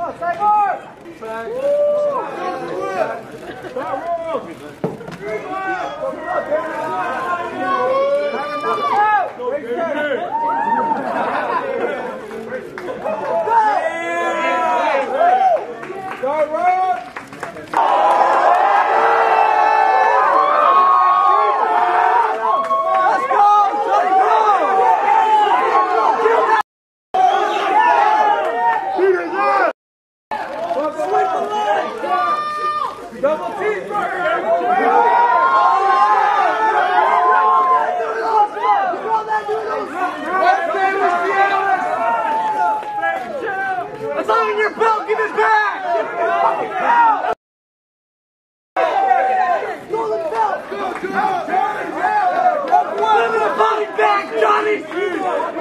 It's not in your belt, give it back! Give it back! Golden belt! Give it back, Johnny!